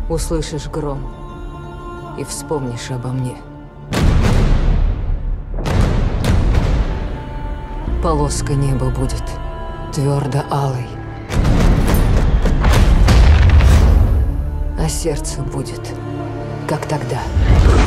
услышишь гром и вспомнишь обо мне. Полоска неба будет твердо алой, а сердце будет, как тогда.